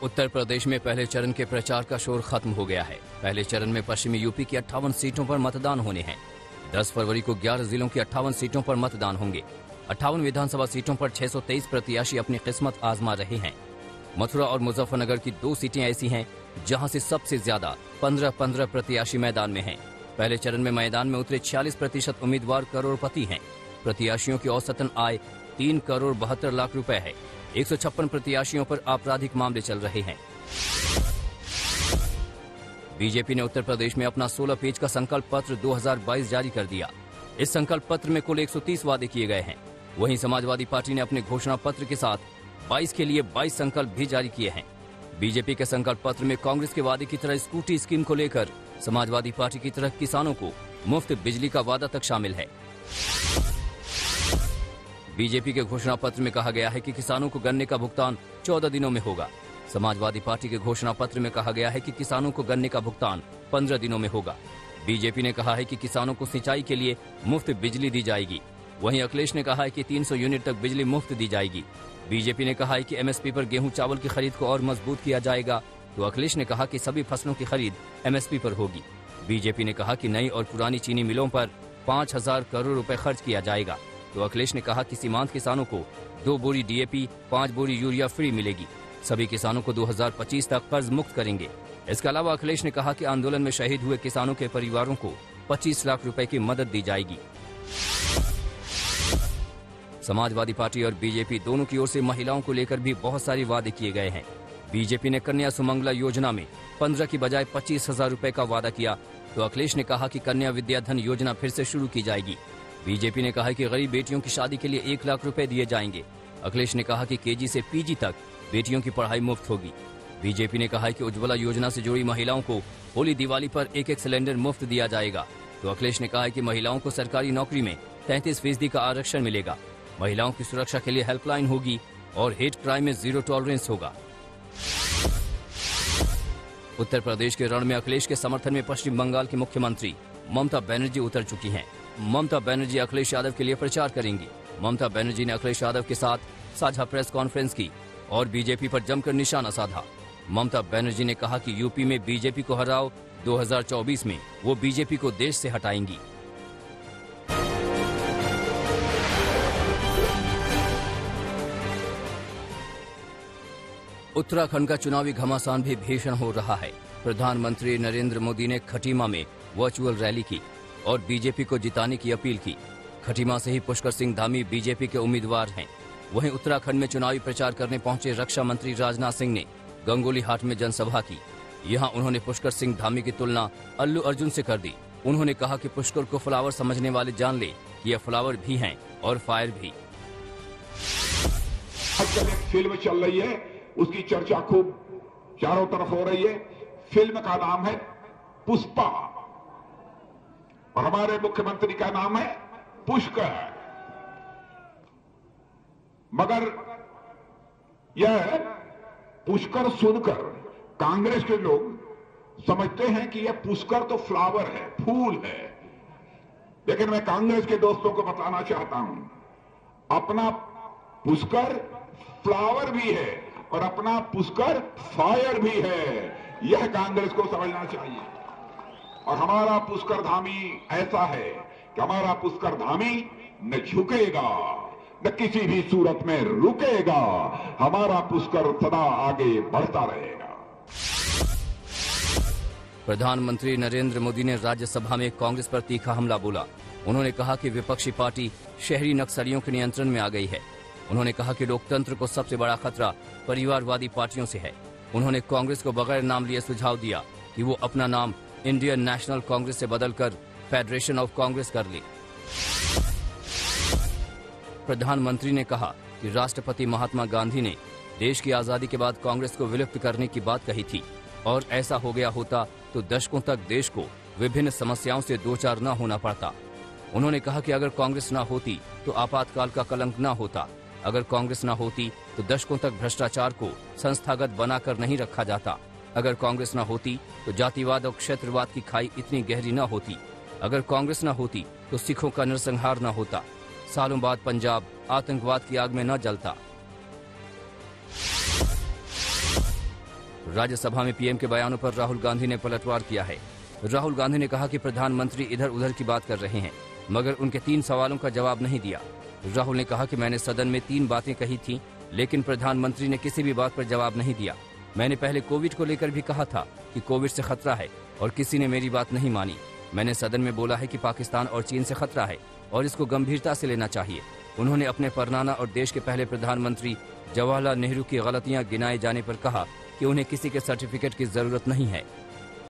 उत्तर प्रदेश में पहले चरण के प्रचार का शोर खत्म हो गया है। पहले चरण में पश्चिमी यूपी की 58 सीटों पर मतदान होने हैं। 10 फरवरी को 11 जिलों की 58 सीटों पर मतदान होंगे। 58 विधानसभा सीटों पर 623 प्रत्याशी अपनी किस्मत आजमा रहे हैं। मथुरा और मुजफ्फरनगर की 2 सीटें ऐसी हैं जहां से सबसे ज्यादा 15-15 प्रत्याशी मैदान में हैं। पहले चरण में मैदान में उतरे 46% उम्मीदवार करोड़पति हैं। प्रत्याशियों की औसतन आय 3 करोड़ 72 लाख रुपए है। 156 प्रत्याशियों पर आपराधिक मामले चल रहे हैं। बीजेपी ने उत्तर प्रदेश में अपना 16 पेज का संकल्प पत्र 2022 जारी कर दिया। इस संकल्प पत्र में कुल 130 वादे किए गए हैं। वहीं समाजवादी पार्टी ने अपने घोषणा पत्र के साथ 22 के लिए 22 संकल्प भी जारी किए हैं। बीजेपी के संकल्प पत्र में कांग्रेस के वादे की तरह स्कूटी स्कीम को लेकर समाजवादी पार्टी की तरह किसानों को मुफ्त बिजली का वादा तक शामिल है। बीजेपी के घोषणा पत्र में कहा गया है कि किसानों को गन्ने का भुगतान 14 दिनों में होगा। समाजवादी पार्टी के घोषणा पत्र में कहा गया है कि किसानों को गन्ने का भुगतान 15 दिनों में होगा। बीजेपी ने कहा है कि किसानों को सिंचाई के लिए मुफ्त बिजली दी जाएगी। वहीं अखिलेश ने कहा है कि 300 यूनिट तक बिजली मुफ्त दी जाएगी। बीजेपी ने कहा है कि एमएसपी पर गेहूं चावल की खरीद को और मजबूत किया जाएगा, तो अखिलेश ने कहा कि सभी फसलों की खरीद एमएसपी पर होगी। बीजेपी ने कहा कि नई और पुरानी चीनी मिलों पर 5,000 करोड़ रुपए खर्च किया जाएगा, तो अखिलेश ने कहा कि सीमांत किसानों को 2 बोरी डीएपी 5 बोरी यूरिया फ्री मिलेगी। सभी किसानों को 2025 तक कर्ज मुक्त करेंगे। इसके अलावा अखिलेश ने कहा कि आंदोलन में शहीद हुए किसानों के परिवारों को 25 लाख रुपए की मदद दी जाएगी। समाजवादी पार्टी और बीजेपी दोनों की ओर से महिलाओं को लेकर भी बहुत सारे वादे किए गए हैं। बीजेपी ने कन्या सुमंगला योजना में 15 की बजाय 25,000 रुपए का वादा किया, तो अखिलेश ने कहा कि कन्या विद्याधन योजना फिर से शुरू की जाएगी। बीजेपी ने कहा कि गरीब बेटियों की शादी के लिए 1 लाख रुपए दिए जाएंगे। अखिलेश ने कहा कि केजी से पीजी तक बेटियों की पढ़ाई मुफ्त होगी। बीजेपी ने कहा कि उज्ज्वला योजना से जुड़ी महिलाओं को होली दिवाली पर 1-1 सिलेंडर मुफ्त दिया जाएगा, तो अखिलेश ने कहा कि महिलाओं को सरकारी नौकरी में 33% का आरक्षण मिलेगा। महिलाओं की सुरक्षा के लिए हेल्पलाइन होगी और हेट क्राइम में 0 टॉलरेंस होगा। उत्तर प्रदेश के रण में अखिलेश के समर्थन में पश्चिम बंगाल की मुख्यमंत्री ममता बनर्जी उतर चुकी हैं। ममता बनर्जी अखिलेश यादव के लिए प्रचार करेंगी। ममता बनर्जी ने अखिलेश यादव के साथ साझा प्रेस कॉन्फ्रेंस की और बीजेपी पर जमकर निशाना साधा। ममता बनर्जी ने कहा कि यूपी में बीजेपी को हराओ, 2024 में वो बीजेपी को देश से हटाएंगी। उत्तराखंड का चुनावी घमासान भी भीषण हो रहा है। प्रधानमंत्री नरेंद्र मोदी ने खटीमा में वर्चुअल रैली की और बीजेपी को जिताने की अपील की। खटीमा से ही पुष्कर सिंह धामी बीजेपी के उम्मीदवार हैं। वहीं उत्तराखंड में चुनावी प्रचार करने पहुंचे रक्षा मंत्री राजनाथ सिंह ने गंगोली हाट में जनसभा की। यहां उन्होंने पुष्कर सिंह धामी की तुलना अल्लू अर्जुन से कर दी। उन्होंने कहा कि पुष्कर को फ्लावर समझने वाले जान ले कि यह फ्लावर भी हैं और फायर भी। आजकल एक फिल्म चल रही है, उसकी चर्चा खूब चारों तरफ हो रही है। फिल्म का नाम है पुष्पा और हमारे मुख्यमंत्री का नाम है पुष्कर। मगर यह पुष्कर सुनकर कांग्रेस के लोग समझते हैं कि यह पुष्कर तो फ्लावर है, फूल है। लेकिन मैं कांग्रेस के दोस्तों को बताना चाहता हूं, अपना पुष्कर फ्लावर भी है और अपना पुष्कर फायर भी है। यह कांग्रेस को समझना चाहिए। और हमारा पुष्कर धामी ऐसा है कि हमारा पुष्कर धामी न झुकेगा न किसी भी सूरत में रुकेगा। हमारा पुष्कर सदा आगे बढ़ता रहेगा। प्रधानमंत्री नरेंद्र मोदी ने राज्यसभा में कांग्रेस पर तीखा हमला बोला। उन्होंने कहा कि विपक्षी पार्टी शहरी नक्सलियों के नियंत्रण में आ गई है। उन्होंने कहा कि लोकतंत्र को सबसे बड़ा खतरा परिवारवादी पार्टियों से है। उन्होंने कांग्रेस को बगैर नाम लिए सुझाव दिया कि वो अपना नाम इंडियन नेशनल कांग्रेस से बदलकर फेडरेशन ऑफ कांग्रेस कर ले। प्रधानमंत्री ने कहा कि राष्ट्रपति महात्मा गांधी ने देश की आजादी के बाद कांग्रेस को विलुप्त करने की बात कही थी और ऐसा हो गया होता तो दशकों तक देश को विभिन्न समस्याओं से दो चार न होना पड़ता। उन्होंने कहा कि अगर कांग्रेस न होती तो आपातकाल का कलंक न होता। अगर कांग्रेस न होती तो दशकों तक भ्रष्टाचार को संस्थागत बनाकर नहीं रखा जाता। अगर कांग्रेस न होती तो जातिवाद और क्षेत्रवाद की खाई इतनी गहरी न होती। अगर कांग्रेस न होती तो सिखों का नरसंहार न होता। सालों बाद पंजाब आतंकवाद की आग में न जलता। राज्यसभा में पीएम के बयानों पर राहुल गांधी ने पलटवार किया है। राहुल गांधी ने कहा कि प्रधानमंत्री इधर उधर की बात कर रहे हैं, मगर उनके 3 सवालों का जवाब नहीं दिया। राहुल ने कहा कि मैंने सदन में 3 बातें कही थी, लेकिन प्रधानमंत्री ने किसी भी बात पर जवाब नहीं दिया। मैंने पहले कोविड को लेकर भी कहा था कि कोविड से खतरा है और किसी ने मेरी बात नहीं मानी। मैंने सदन में बोला है कि पाकिस्तान और चीन से खतरा है और इसको गंभीरता से लेना चाहिए। उन्होंने अपने परनाना और देश के पहले प्रधानमंत्री जवाहरलाल नेहरू की गलतियां गिनाए जाने पर कहा कि उन्हें किसी के सर्टिफिकेट की जरूरत नहीं है।